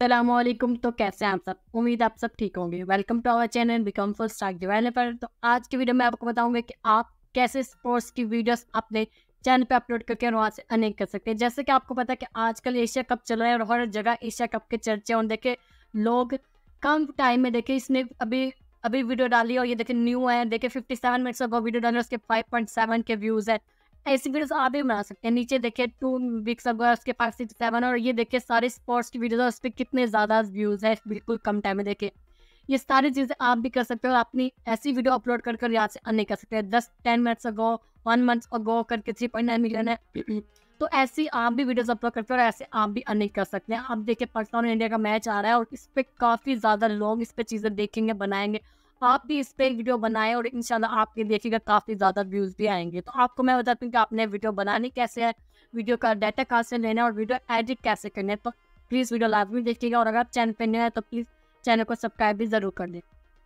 अस्सलामुअलैकुम। तो कैसे हैं आप सब? उम्मीद आप सब ठीक होंगे। Welcome to our channel become full stack developer. तो आज की वीडियो में आपको बताऊंगा कि आप कैसे स्पोर्ट्स की वीडियोस अपने चैनल पे अपलोड करके और वहाँ से अर्निंग कर सकते हैं। जैसे कि आपको पता है कि आजकल एशिया कप चल रहा है और हर जगह एशिया कप के चर्चे। और देखिए लोग कम टाइम में देखिए इसने अभी अभी वीडियो डाली और ये देखिए न्यू है। देखिए 57 मिनट्स अगो वीडियो डाली, उसके 5.7 के व्यूज़ है। ऐसी वीडियोस आप भी बना सकते हैं। नीचे देखिए 2 वीक्स अगो उसके पास 67 और ये देखिए सारे स्पोर्ट्स की वीडियोस, उस पर कितने ज़्यादा व्यूज़ है बिल्कुल कम टाइम में। देखिए ये सारी चीज़ें आप भी कर सकते हो और अपनी ऐसी वीडियो अपलोड कर यहाँ से अर्निंग कर सकते हैं। 10 मिनट्स अगो 1 मंथ अगो करके 3.9 मिलियन है। तो ऐसी आप भी वीडियोस अपलोड करते हो और ऐसे आप भी अर्निंग कर सकते हैं। अब देखिए पाकिस्तान और इंडिया का मैच आ रहा है और इस पर काफ़ी ज़्यादा लोग इस पर चीज़ें देखेंगे, बनाएंगे। आप भी इस पे वीडियो बनाएं और इंशाल्लाह आपके देखिएगा काफ़ी ज़्यादा व्यूज़ भी आएंगे। तो आपको मैं बताती हूँ कि आपने वीडियो बनानी कैसे है, वीडियो का डाटा कहाँ से लेना है और वीडियो एडिट कैसे करना है। तो प्लीज़ वीडियो लाजमी देखिएगा और अगर आप चैनल पर नए हैं तो प्लीज़ चैनल को सब्सक्राइब भी ज़रूर कर दें।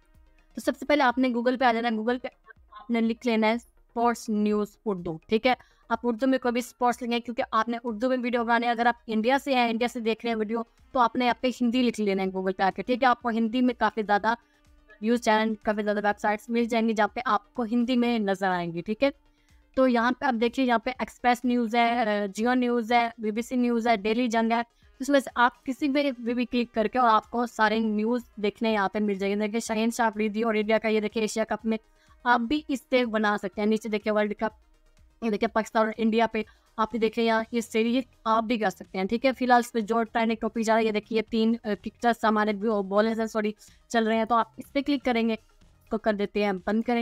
तो सबसे पहले आपने गूगल पे आ जाना है। गूगल पे आपने लिख लेना है स्पोर्ट्स न्यूज़ उर्दू। ठीक है, आप उर्दू में कोई भी स्पोर्ट्स लिखेंगे क्योंकि आपने उर्दू में वीडियो बनाने हैं। अगर आप इंडिया से हैं, इंडिया से देख रहे हैं वीडियो, तो आपने यहाँ पे हिंदी लिख लेना है गूगल पे आके। ठीक है, आपको हिंदी में काफ़ी ज़्यादा न्यूज़ चैनल, काफ़ी ज़्यादा वेबसाइट्स मिल जाएंगी जहाँ पे आपको हिंदी में नज़र आएंगी। ठीक है, तो यहाँ पे आप देखिए, यहाँ पे एक्सप्रेस न्यूज़ है, जियो न्यूज़ है, BBC न्यूज़ है, डेली जंग है। इसमें से आप किसी भी क्लिक करके और आपको सारे न्यूज़ देखने यहाँ पे मिल जाएंगे। देखिए शाहीन शाह अफरीदी और इंडिया का, ये देखिए एशिया कप में आप भी इससे बना सकते हैं। नीचे देखिए वर्ल्ड कप, ये देखिए पाकिस्तान और इंडिया पे आप भी देखिए यहाँ ये सीरीज आप भी कर सकते हैं। ठीक है, फिलहाल इस पर जो ट्रेंडिंग टॉपिक जा रहा है, ये देखिए 3 पिक्चर्स हमारे बॉलर्स हैं सॉरी चल रहे हैं। तो आप इस पर क्लिक करेंगे, तो कर देते हैं, बंद करें।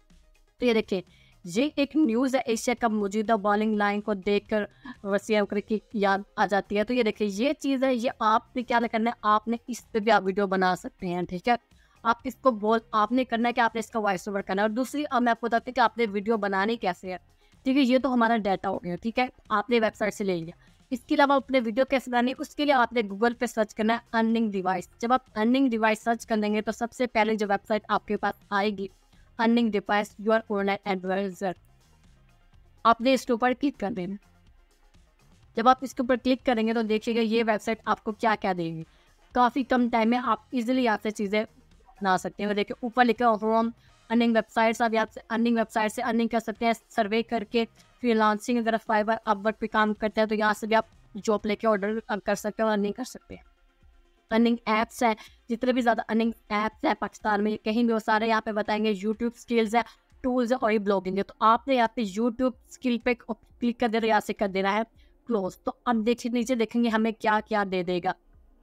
तो ये देखिए ये एक न्यूज़ है, एशिया कप मौजूदा बॉलिंग लाइन को देखकर वसीम अकरम की याद आ जाती है। तो ये देखिए ये चीज़ है, ये आपने क्या करना है, आपने इस पर भी आप वीडियो बना सकते हैं। ठीक है, आप इसको आपने करना है कि आपने इसका वॉइस ओवर करना है। और दूसरी अब मैं आपको बताती हूँ कि आपने वीडियो बनानी कैसे है। ठीक है, ये तो हमारा डाटा हो गया। ठीक है, आपने वेबसाइट से ले लिया। इसके अलावा अपने वीडियो कैसे बनानी है, उसके लिए आपने गूगल पे सर्च करना है अर्निंग डिवाइस। जब आप अर्निंग डिवाइस सर्च कर लेंगे तो सबसे पहले जो वेबसाइट आपके पास आएगी, earning device your online adviser, आपने इसके ऊपर क्लिक कर देना। जब आप इसके ऊपर क्लिक करेंगे तो देखिएगा ये वेबसाइट आपको क्या क्या देगी। काफ़ी कम टाइम में आप इजीली यहाँ से चीज़ें बना सकते हैं। देखिए ऊपर लिखा होम अर्निंग वेबसाइट्स, आप यहाँ से अर्निंग वेबसाइट से अर्निंग कर सकते हैं। सर्वे करके फ्रीलांसिंग, अगर फाइवर अपवर्क पे काम करते हैं तो यहाँ से भी आप जॉब लेके ऑर्डर कर सकते हैं और अर्निंग कर सकते हैं। अर्निंग ऐप्स हैं, जितने भी ज़्यादा अर्निंग ऐप्स हैं पाकिस्तान में, कहीं भी वो सारे यहाँ पे बताएंगे। यूट्यूब स्किल्स है, टूल्स है और ये ब्लॉगिंग है। तो आपने यहाँ पे यूट्यूब स्किल पे क्लिक कर देना, यहाँ से कर देना है क्लोज। तो अब देखिए नीचे देखेंगे हमें क्या क्या दे देगा।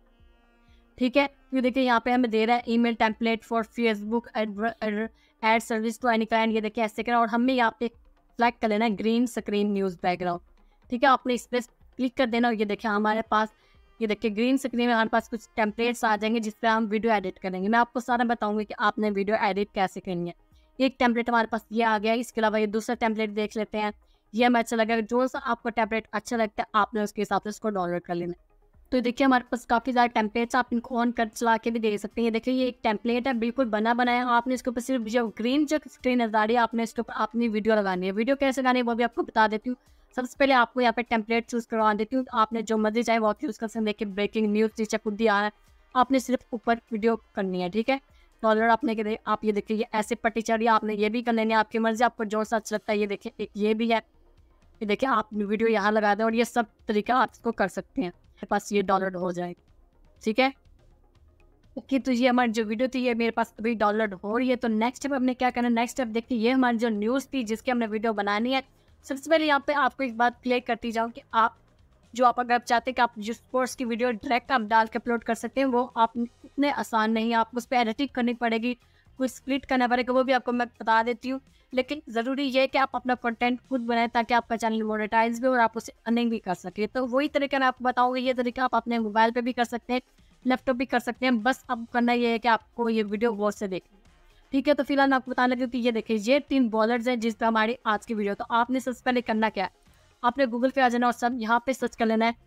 ठीक है, ये देखिए यहाँ पे हमें दे रहा है email template for Facebook ad service to any client. ये देखिए ऐसे करें और हमें यहाँ पे सेलेक्ट कर लेना है ग्रीन स्क्रीन न्यूज़ बैकग्राउंड। ठीक है, आपने इस पर क्लिक कर देना और ये देखिए हमारे पास, ये देखिए ग्रीन स्क्रीन में हमारे पास कुछ टेम्पलेट्स आ जाएंगे जिस पर हम वीडियो एडिट करेंगे। मैं आपको सारा बताऊंगी कि आपने वीडियो एडिट कैसे करनी है। एक टेम्पलेट हमारे पास ये आ गया है। इसके अलावा ये दूसरा टेम्पलेट देख लेते हैं, ये हमें अच्छा लगा। जो सा आपको टेम्पलेट अच्छा लगता है आपने उसके हिसाब से उसको डाउनलोड कर लेना है। तो देखिए हमारे पास काफ़ी ज़्यादा टेम्पलेट्स, आप इनको ऑन कर चला के भी दे सकते हैं। ये देखिए ये एक टेम्पलेट है बिल्कुल बना बनाया। आपने इसके ऊपर सिर्फ जो ग्रीन जो स्क्रीन नजर आ रही है, आपने इसके ऊपर अपनी वीडियो लगानी है। वीडियो कैसे लगानी है वो भी आपको बता देती हूँ। सबसे पहले आपको यहाँ पे टेम्पलेट चूज़ करवा देती हूँ। आपने जो मर्जी चाहे वो यूज़ कर सकते हैं। देखिए ब्रेकिंग न्यूज़ नीचे खुद दिया है, आपने सिर्फ ऊपर वीडियो करनी है। ठीक है, डॉलर आपने के आप ये देखिए ये ऐसे पट्टी चढ़ी है, आपने ये भी कर लेनी है। आपकी मर्जी, आपको जो सा अच्छा लगता है। ये देखिए एक ये भी है, ये देखिए आप वीडियो यहाँ लगा दें और ये सब तरीका आप इसको कर सकते हैं। मेरे पास ये डाउनलोड हो जाएगी। ठीक है, ओके, तो ये हमारी जो वीडियो थी ये मेरे पास अभी डाउनलोड हो रही है। तो नेक्स्ट स्टेप हमने क्या करना है, नेक्स्ट स्टेप देखिए ये हमारी जो न्यूज़ थी जिसकी हमने वीडियो बनानी है। सबसे पहले यहाँ पे आपको एक बात क्लियर करती जाऊँ कि आप अगर आप चाहते हैं कि आप जिस स्पोर्ट्स की वीडियो डायरेक्ट आप डाल के अपलोड कर सकते हैं, वो आप इतने आसान नहीं है। आपको उस पर एडिटिंग करनी पड़ेगी, कुछ स्प्लिट करना पड़ेगा, वो भी आपको मैं बता देती हूँ। लेकिन ज़रूरी ये है कि आप अपना कंटेंट खुद बनाएं ताकि आपका चैनल मोनेटाइज भी और आप उसे अर्निंग भी कर सकें। तो वही तरीका मैं आपको बताऊँगी। ये तरीका आप अपने मोबाइल पर भी कर सकते हैं, लैपटॉप भी कर सकते हैं। बस अब करना ये है कि आपको ये वीडियो गौर से देखनी। ठीक है, तो फिलहाल मैं आपको बताने लगी कि ये देखिए ये 3 बॉलर्स हैं जिस पर हमारी आज की वीडियो। तो आपने सबसे पहले करना क्या है, आपने गूगल पे आ जाना और सब यहाँ पे सर्च कर लेना है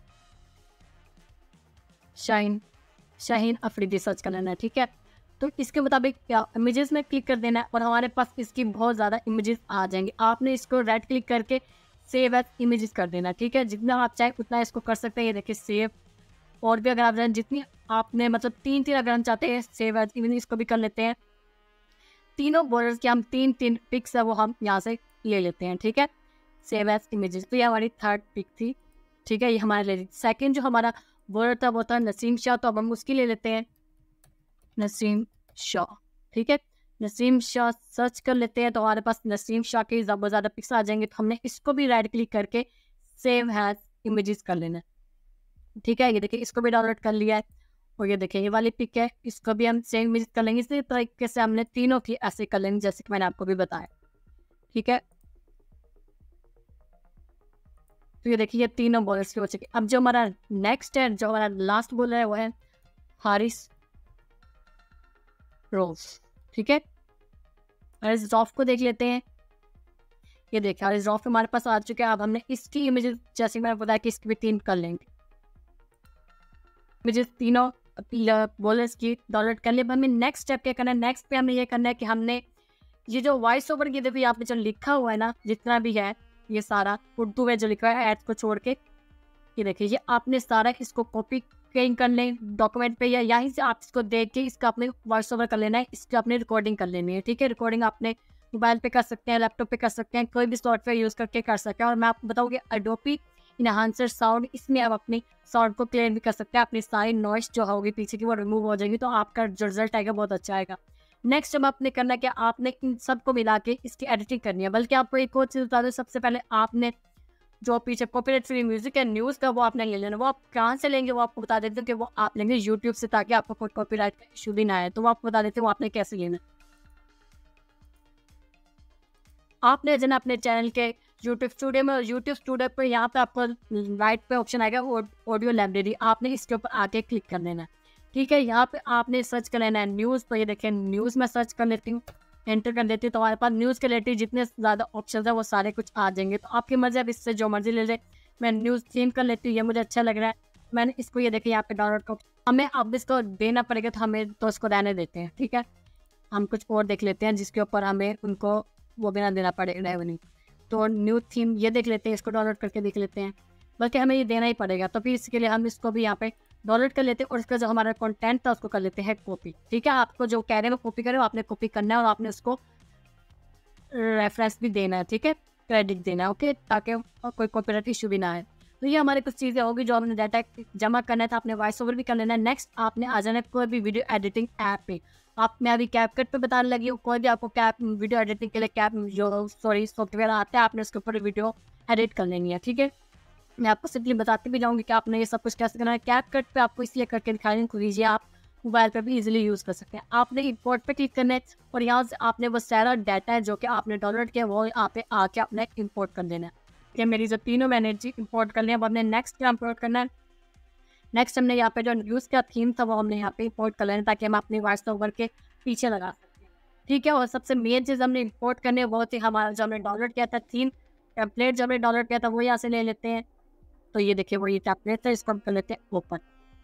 शाहीन अफरीदी सर्च कर लेना है। ठीक है, तो इसके मुताबिक क्या इमेजेस में क्लिक कर देना है और हमारे पास इसकी बहुत ज़्यादा इमेजेस आ जाएंगे। आपने इसको राइट क्लिक करके सेव एज इमेजेस कर देना। ठीक है, जितना आप चाहे उतना इसको कर सकते हैं। ये देखिए सेव और भी अगर आप जितनी आपने मतलब 3 अगर हम चाहते हैं सेव एज इमेज, इसको भी कर लेते हैं। तीनों बॉर्डर्स के हम 3 पिक्स है वो हम यहाँ से ले लेते हैं, ठीक है, सेव एज इमेजेस। तो ये हमारी थर्ड पिक थी, ठीक है, ये हमारे ले ली। सेकेंड जो हमारा बॉर्डर था वो था नसीम शाह, तो अब हम उसकी ले लेते हैं, नसीम शाह, ठीक है। नसीम शाह सर्च कर लेते हैं तो हमारे पास नसीम शाह के ज़्यादा पिक्स आ जाएंगे। तो हमने इसको भी राइट क्लिक करके सेव हैज इमेजेस कर लेना है, ठीक है। ये देखिए इसको भी डाउनलोड कर लिया है। और ये देखिए ये वाली पिक है, इसको भी हम सेव इमेजेस कर लेंगे। इसी तरीके से हमने तीनों की ऐसे कर लेंगे जैसे कि मैंने आपको भी बताया, ठीक है। तो ये देखिए ये तीनों बॉलर्स की हो चुकी। अब जो हमारा नेक्स्ट है, जो हमारा लास्ट बॉलर है वो है हारिस रोज, ठीक है। हारिस रॉफ को देख लेते हैं। ये देखिए हारिस रॉफ हमारे पास आ चुके हैं। अब हमने इसकी इमेजेस जैसे मैंने बताया कि इसकी भी 3 कर लेंगे इमेजेस, तीनों बॉलर्स की डाउनलोड कर लिए। अब हमें नेक्स्ट स्टेप क्या करना है, नेक्स्ट पे हमें ये करना है कि हमने ये जो वॉइस ओवर की देखिए यहाँ पे जो लिखा हुआ है ना, जितना भी है ये सारा उर्दू में जो लिखा है एड्स को छोड़ के, ये देखिए ये आपने सारा इसको कॉपी कहीं कर लें डॉक्यूमेंट पे, या यहीं से आप इसको देख के इसका अपने वॉइस ओवर कर लेना है, इसकी अपनी रिकॉर्डिंग कर लेनी है, ठीक है। रिकॉर्डिंग आपने मोबाइल पे कर सकते हैं, लैपटॉप पे कर सकते हैं, कोई भी सॉफ्टवेयर यूज़ करके कर सकते हैं। और मैं आपको बताऊँ कि एडोबी इनहांसर साउंड, इसमें आप अपनी साउंड को क्लियर भी कर सकते हैं, अपनी सारी नॉइस जो होगी पीछे की वो रिमूव हो जाएगी, तो आपका जो रिजल्ट आएगा बहुत अच्छा आएगा। नेक्स्ट जब आपने करना है कि आपने इन सबको मिला के इसकी एडिटिंग करनी है। बल्कि आपको एक और चीज़ बता दूँ, सबसे पहले आपने जो पीछे कॉपीराइट फ्री म्यूजिक है न्यूज़ का वो आपने ले लेना। वो आप कहाँ से लेंगे वो आपको बता देते हैं कि वो आप लेंगे यूट्यूब से, ताकि आपको कोई कॉपीराइट का इशू भी ना आए। तो वो आपको बता देते हैं वो आपने कैसे लेना। आपने जना अपने चैनल के यूट्यूब स्टूडियो में, यूट्यूब स्टूडियो पर यहाँ पे आपको राइट पे ऑप्शन आएगा ऑडियो लाइब्रेरी, आपने इसके ऊपर आके क्लिक कर लेना है, ठीक है। यहाँ पे आपने सर्च कर लेना है न्यूज़। तो ये देखिए न्यूज़ में सर्च कर लेती हूँ, एंटर कर देती हूँ, तो हमारे पास न्यूज़ के रिलेटेड जितने ज़्यादा ऑप्शन है वो सारे कुछ आ जाएंगे। तो आपकी मर्जी, अब इससे जो मर्जी ले ले। मैं न्यूज़ चेंज कर लेती हूँ, ये मुझे अच्छा लग रहा है, मैंने इसको ये देखिए यहाँ पे डाउनलोड कर, हमें अब इसको देना पड़ेगा तो हमें तो इसको रहने देते हैं, ठीक है। हम कुछ और देख लेते हैं जिसके ऊपर हमें उनको वो भी ना देना पड़ेगा रेवेन्यू। तो न्यू थीम ये देख लेते हैं, इसको डाउनलोड करके देख लेते हैं, बल्कि हमें ये देना ही पड़ेगा। तो फिर इसके लिए हम इसको भी यहाँ पे डाउनलोड कर लेते हैं और इसका जो हमारा कंटेंट था उसको कर लेते हैं कॉपी, ठीक है। आपको जो कह रहे हैं कॉपी करें, आपने कॉपी करना है और आपने उसको रेफरेंस भी देना है, ठीक है, क्रेडिट देना है, ओके, ताकि कोई कॉपीराइट इशू भी ना आए। तो ये हमारे कुछ चीज़ें होगी जो हमने डाटा जमा करना था, आपने वॉइस ओवर भी कर लेना है। नेक्स्ट आपने आ जाना है कोई भी वीडियो एडिटिंग ऐप पे। आप मैं अभी कैपकट पे बताने लगी हूँ, कोई भी आपको वीडियो एडिटिंग के लिए सॉफ्टवेयर आता है, आपने उसके ऊपर वीडियो एडिट कर लेनी है, ठीक है। मैं आपको सिंपली बताती भी जाऊँगी कि आपने ये सब कुछ कैसे करना है। कैपकट पे आपको इसलिए करके दिखाने को लीजिए, आप मोबाइल पर भी इजीली यूज़ कर सकते हैं। आपने इंपोर्ट पे क्लिक करना है और यहाँ से आपने वो सारा डाटा है जो कि आपने डाउनलोड किया वो यहाँ पे आके आपने इंपोर्ट कर देना है, कि मेरी जो तीनों मैंने इंपोर्ट कर लिया। अब हमने नेक्स्ट क्या इंपोर्ट करना है, नेक्स्ट हमने यहाँ पे जो न्यूज़ का थीम था वो हमने यहाँ पे इंपोर्ट कर लेना, ताकि हम अपनी वॉइस ओवर के पीछे लगा सकते हैं, ठीक है। और सबसे मेन चीज़ हमने इंपोर्ट करनी है वो थी हमारा जो हमने डाउनलोड किया था थीम टेम्पलेट, जो हमने डाउनलोड किया था वो यहाँ से ले लेते हैं। तो ये देखिए वो ये टेम्पलेट था, इसको हम कर लेते हैं ओपन।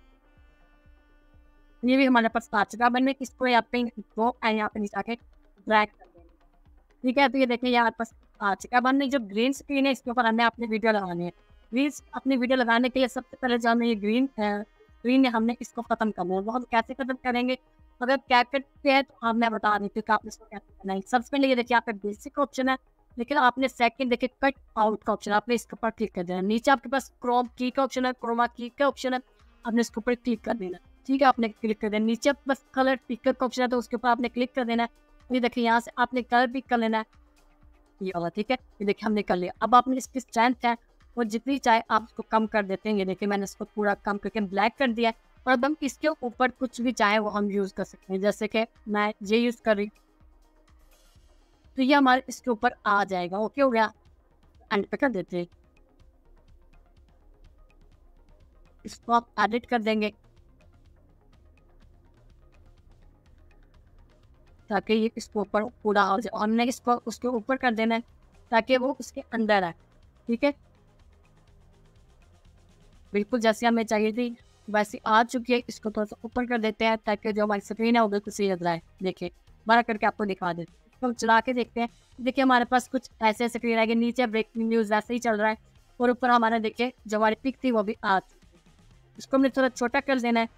ये भी हमारे पास आ चुका है। मैंने इसको यहाँ पे यहाँ पे नीचे आके ड्रैग कर देना, ठीक है। तो ये देखिए यहाँ पास आ चुका है। अब हमने जो ग्रीन स्क्रीन है इसके ऊपर हमने अपनी वीडियो लगानी है। अपनी वीडियो लगाने के लिए सबसे पहले जो हमें ये ग्रीन है हमने इसको खत्म करना है। वो हम कैसे खत्म करेंगे, अगर कैपकट पे है तो मैं बता देती हूँ कि आपने इसको कैसे करना है। सबसे पहले ये देखिए यहाँ पे बेसिक ऑप्शन है, लेकिन आपने सेकंड देखिए कट आउट का ऑप्शन, आपने इसके ऊपर क्लिक कर देना। नीचे आपके पास क्रोम की का ऑप्शन है, क्रोमा की का ऑप्शन है, आपने इसके ऊपर क्लिक कर देना, ठीक है। आपने क्लिक कर देना। नीचे बस कलर पिकर का ऑप्शन है तो उसके ऊपर आपने क्लिक कर देना है। ये देखिए यहाँ से आपने कलर पिक कर लेना है, ये वाला, ठीक है। ये देखिए हमने कर लिया। अब आपने इसकी स्ट्रेंथ है वो जितनी चाहे आप उसको कम कर देते हैं। ये देखिए मैंने इसको पूरा कम करके ब्लैक कर दिया है। और अब हम इसके ऊपर कुछ भी चाहे वो हम यूज़ कर सकते हैं, जैसे कि मैं ये यूज़ कर रही, तो ये हमारे इसके ऊपर आ जाएगा। ओके हो गया, एंड पे कर देते हैं, इसको आप एडिट कर देंगे ताकि ये इसके ऊपर पूरा हो जाए। हमने इसको उसके ऊपर कर देना है ताकि वो उसके अंदर आए, ठीक है। बिल्कुल जैसे हमें चाहिए थी वैसे आ चुकी है। इसको थोड़ा सा ऊपर कर देते हैं ताकि जो हमारी स्क्रीन है वो बिल्कुल सही लग रहा है। देखिए बड़ा करके आपको दिखा देते हैं, इसको चला के देखते हैं। देखिए हमारे पास कुछ ऐसे स्क्रीन आएगी, नीचे ब्रेकिंग न्यूज़ ऐसे ही चल रहा है और ऊपर हमारा देखिए जो हमारी पिक थी वो भी आ चुकी है। इसको हमने थोड़ा छोटा कर देना है,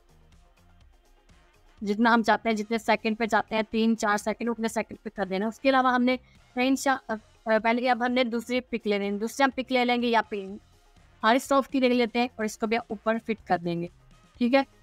जितना हम चाहते हैं, जितने सेकंड पे चाहते हैं, 3-4 सेकंड उतने सेकंड पे कर देना। उसके अलावा हमने पहले अब हमने दूसरी पिक ले लेंगे, दूसरी हम पिक ले लेंगे या पे हाई सॉफ्ट की ले लेते हैं और इसको भी ऊपर फिट कर देंगे। ठीक है,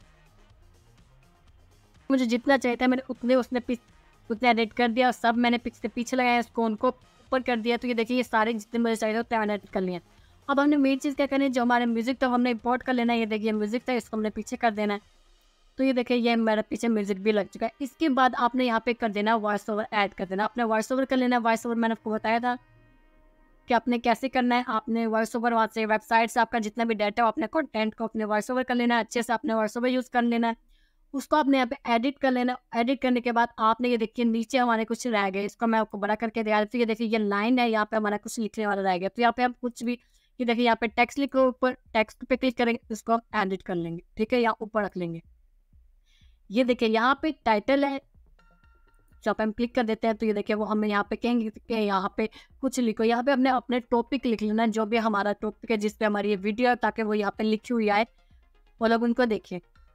मुझे जितना चाहिए था मैंने उतने उतने एडिट कर दिया और सब मैंने पिक से पीछे लगाया, इसको उनको ऊपर कर दिया। तो ये देखिए ये सारे जितने मुझे चाहिए थे उतने मैंने एडिट कर लिए। अब हमने मेन चीज़ क्या करनी है, जो हमारे म्यूजिक तो हमने इंपोर्ट कर लेना है। ये देखिए म्यूजिक था, इसको हमने पीछे कर देना है। तो ये देखिए ये मेरा पीछे म्यूजिक भी लग चुका है। इसके बाद आपने यहाँ पे कर देना वॉइस ओवर ऐड कर देना, अपने वॉइस ओवर कर लेना। वॉइस ओवर मैंने आपको बताया था कि आपने कैसे करना है। आपने वॉइस ओवर वहाँ से वेबसाइट से आपका जितना भी डाटा हो अपने कंटेंट को अपने वॉइस ओवर कर लेना है, अच्छे से अपने वॉइस ओवर यूज़ कर लेना है। उसको आपने यहाँ पे एडिट कर लेना। एडिट करने के बाद आपने ये देखिए नीचे हमारे कुछ रह गए, इसको मैं आपको बड़ा करके दिखा देती हूँ। ये देखिए ये लाइन है, यहाँ पे हमारा कुछ लिखने वाला रह गया। तो यहाँ पे हम कुछ भी, ये देखिए यहाँ पे टेक्स्ट लिखो, ऊपर टेक्स्ट पे क्लिक करेंगे, इसको हम एडिट कर लेंगे। ठीक है, यहाँ ऊपर रख लेंगे। ये देखिए यहाँ पे टाइटल है, जब हम क्लिक कर देते हैं तो ये देखिए वो हमें यहाँ पे कहेंगे कि यहाँ पे कुछ लिखो। यहाँ पे हमने अपने टॉपिक लिख लेना, जो भी हमारा टॉपिक है जिस पे हमारी ये वीडियो है, ताकि वो यहाँ पे लिखी हुई आए, वो लोग उनको देखें।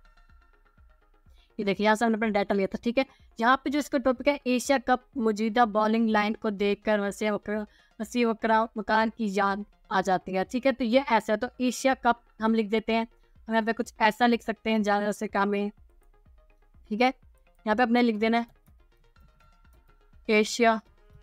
ये देखिए यहाँ से हमने अपना डाटा लिया था। ठीक है, यहाँ पे जो इसका टॉपिक है, एशिया कप मौजूदा बॉलिंग लाइन को देखकर वसी वकरा मकान की याद आ जाती है। ठीक है, तो ये ऐसा है, तो एशिया कप हम लिख देते हैं। हम यहाँ पे कुछ ऐसा लिख सकते हैं ज़्यादा से काम है। ठीक है, यहाँ पे अपने लिख देना है एशिया।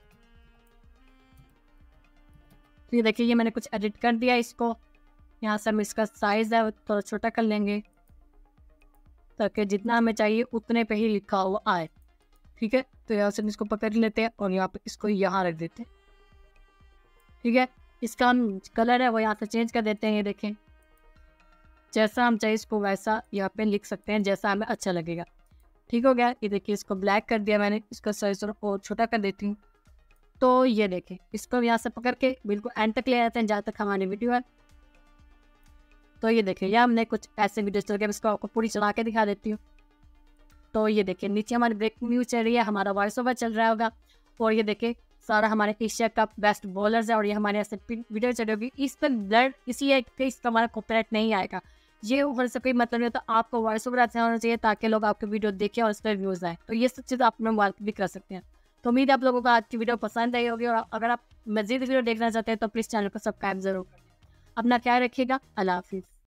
तो ये देखिए ये मैंने कुछ एडिट कर दिया इसको। यहाँ से हम इसका साइज़ है वो थोड़ा छोटा कर लेंगे, ताकि जितना हमें चाहिए उतने पे ही लिखा हुआ आए। ठीक है, तो यहाँ से हम इसको पकड़ लेते हैं और यहाँ पे इसको यहाँ रख देते हैं। ठीक है, इसका हम कलर है वो यहाँ से चेंज कर देते हैं। ये देखें जैसा हम चाहिए इसको वैसा यहाँ पे लिख सकते हैं, जैसा हमें अच्छा लगेगा। ठीक हो गया, ये देखिए इसको ब्लैक कर दिया मैंने, इसका साइज और छोटा कर देती हूँ। तो ये देखें इसको यहाँ से पकड़ के बिल्कुल एंड तक ले आते हैं, जहाँ तक हमारी वीडियो है। तो ये देखिए यह हमने कुछ ऐसे वीडियो चल के इसको आपको पूरी चला के दिखा देती हूँ। तो ये देखिए नीचे हमारी ब्रेकिंग न्यूज चल रही है, हमारा वॉइस ओवर चल रहा होगा, और ये देखिए सारा हमारे एशिया कप बेस्ट बॉलर्स है, और ये हमारे ऐसे वीडियो चल रही होगी। इस पर ब्लड इसी है कि इसका हमारा कॉपीराइट नहीं आएगा। ये ऊपर से कोई मतलब नहीं होता, आपको वॉइस ओवर अच्छा होना चाहिए ताकि लोग आपके वीडियो देखें और इस पर व्यूज़ आए। तो ये सब चीज़ आप मार्केट भी कर सकते हैं। तो उम्मीद है आप लोगों को आज की वीडियो पसंद आई होगी, और अगर आप मज़ीद वीडियो देखना चाहते हैं तो प्लीज़ चैनल को सब्सक्राइब जरूर करें। अपना ख्याल रखिएगा। अल्लाह हाफिज़।